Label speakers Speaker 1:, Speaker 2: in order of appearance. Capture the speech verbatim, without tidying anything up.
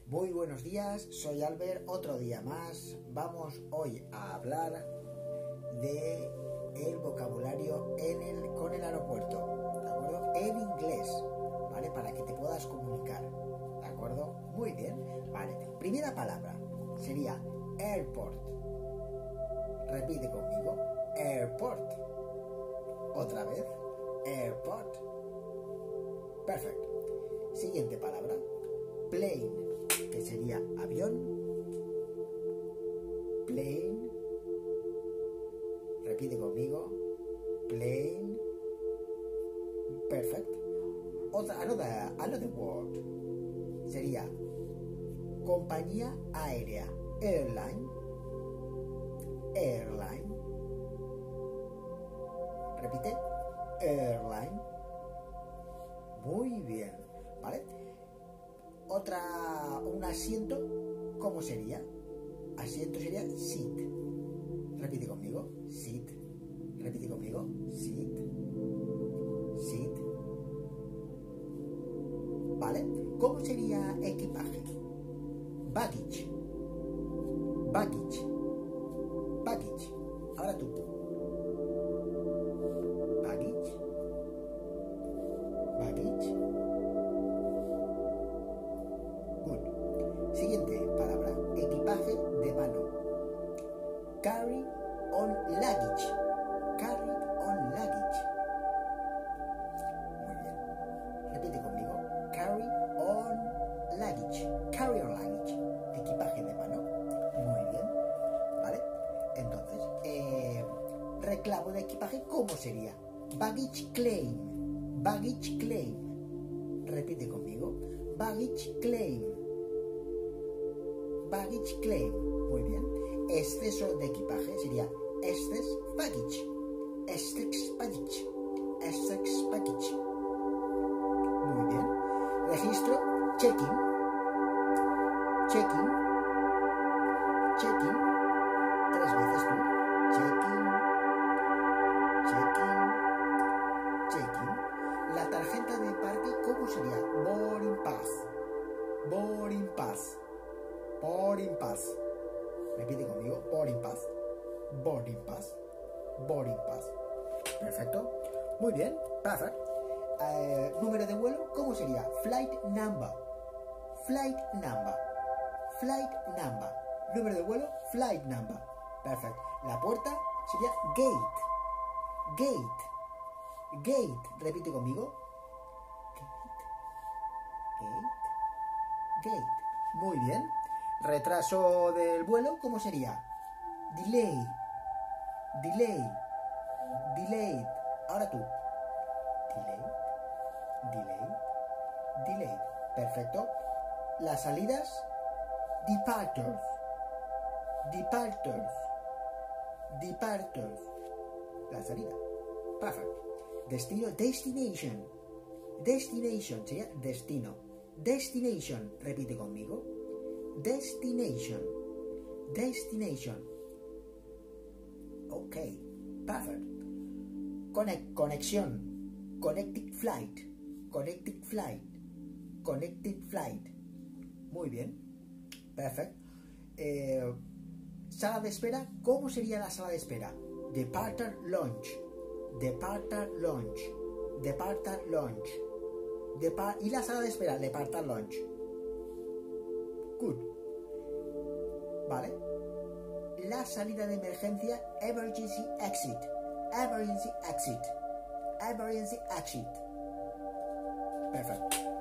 Speaker 1: Muy buenos días, soy Albert, otro día más. Vamos hoy a hablar de el vocabulario en el, con el aeropuerto, ¿de acuerdo? En inglés, ¿vale? Para que te puedas comunicar, ¿de acuerdo? Muy bien, vale. Primera palabra sería airport. Repite conmigo, airport. Otra vez, airport. Perfecto. Siguiente palabra, plane, que sería avión. Plane. Repite conmigo, plane. Perfect. Otra, another, another word sería compañía aérea, airline. Airline. Repite, airline. Muy bien, ¿vale? Otra, un asiento, ¿cómo sería? Asiento sería seat. Repite conmigo, seat. Repite conmigo, seat. Seat. ¿Vale? ¿Cómo sería equipaje? Baggage. Baggage. Baggage. Ahora tú. Baggage. Baggage. Good. Siguiente palabra. Equipaje de mano. Carry on luggage. Carry on luggage. Muy bien. Repite conmigo. Carry on luggage. Carry on luggage. Equipaje de mano. Muy bien. ¿Vale? Entonces, eh, reclamo de equipaje, ¿cómo sería? Baggage claim. Baggage claim. Repite conmigo. Baggage claim. Baggage claim. Muy bien. Exceso de equipaje sería excess baggage. Excess baggage. Excess baggage. Muy bien. Registro. Checking. Checking. Checking. Tres veces tú. Checking. Checking. Checking. La tarjeta de embarque, ¿cómo sería? Boarding pass. Boarding pass. Boarding pass. Repite conmigo. Boarding pass. Boarding pass. Boarding pass. Perfecto. Muy bien. Perfecto. Eh, número de vuelo, ¿cómo sería? Flight number. Flight number. Flight number. Número de vuelo, flight number. Perfecto. La puerta sería gate. Gate. Gate. Repite conmigo. Gate. Gate. Gate. Muy bien. Retraso del vuelo, ¿cómo sería? Delay. Delay. Delay. Ahora tú. Delay. Delay. Delay. Perfecto. Las salidas. Departures. Departures. Departures. La salida. Perfecto. Destino. Destination. Destination. Sería destino. Destination. Repite conmigo. Destination. Destination. Ok. Perfect. Connect. Conexión. Connected flight. Connected flight. Connected flight. Muy bien. Perfecto. Eh, sala de espera. ¿Cómo sería la sala de espera? Departure lounge. Departure lounge. Departure lounge. Depart y la sala de espera. Departure lounge. Good. ¿Vale? La salida de emergencia. Emergency exit. Emergency exit. Emergency exit. Perfecto.